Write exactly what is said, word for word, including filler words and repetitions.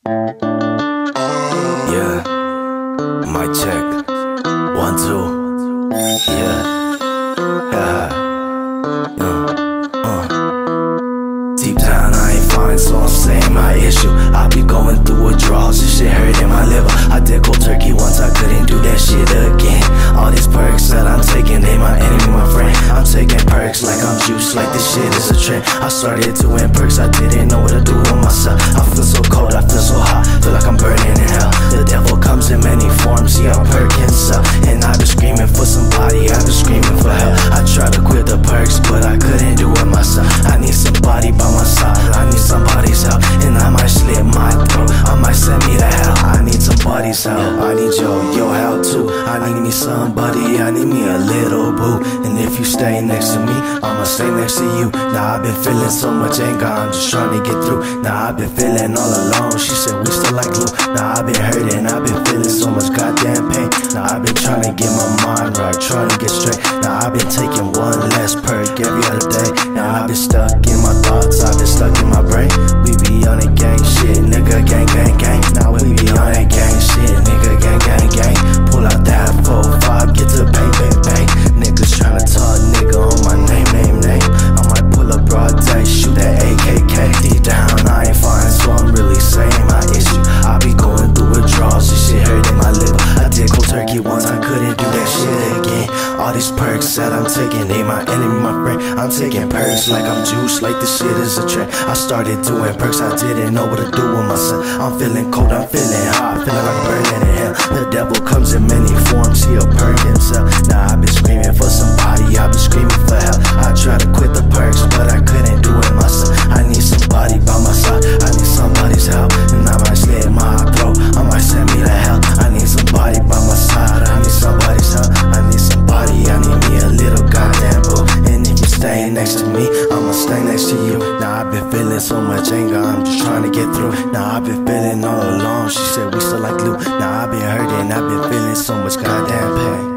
Yeah, mic check. One, two. Yeah. Yeah. Uh. Uh. Deep down I ain't fine, so I'm saying my issue. I be going through withdrawals, this shit hurt in my liver. I did cold turkey once, I couldn't do that shit again. All these perks that I'm taking, they my enemy, my friend. I'm taking perks like I'm juiced, like this shit is a trend. I started doing perks, I didn't know what to do with myself. I feel so cold, I feel so hot, feel like I'm burning in hell. The devil comes in many forms, see I'm perking himself. And I've been screaming for somebody, I've been screaming for help. I tried to quit the perks, but I couldn't do it myself. I need somebody by my side, I need somebody's help. And I might slit my throat, I might send me to hell. I need somebody's help, I need your, your help too. I need me somebody, I need me a little boo. And if you stay next to me, I'ma stay next to you. Now I've been feeling so much anger, I'm just trying to get through. Now I've been feeling all alone, she said we still like glue. Now I've been hurting, I've been feeling so much goddamn pain. Now I've been trying to get my mind right, trying to get straight. Now I've been taking one less perk every other day. Now I've been stuck in my thoughts, I've been stuck in my brain. We be on that gang shit, nigga, gang, gang, gang. Now we be on that gang shit, nigga, gang, gang, gang. Pull out that four five, get to bang, bang, bang. Niggas tryna talk, nigga, on my name, name, name. I might pull up broad day, shoot that A K K. Deep down, I ain't fine, so I'm really saying my issue. I be going through withdrawals, this shit hurt in my liver. I did cold turkey once, I couldn't do that shit again. All these perks that I'm taking, they my enemy, my friend. I'm taking perks like I'm juiced, like this shit is a trend. I started doing perks, I didn't know what to do with myself. I'm feeling cold, I'm feeling hot, feeling like I'm burning in hell. The devil comes in many forms, he a perk himself. Now I've been screaming for somebody, I've been screaming for help. I tried to quit the perks, but I couldn't do it myself. I need somebody by my side, I need somebody's help. And I might slit my throat, I might send me to hell. I need somebody by my side, I need somebody's help. I need somebody, I need me a little goddamn boo. And if you stay next to me, I'ma stay next to you. Now I've been feeling so much anger, I'm just trying to get through. Now I've been feeling all alone, she said we still like glue. Now I've been hurting, I've been feeling so much goddamn pain.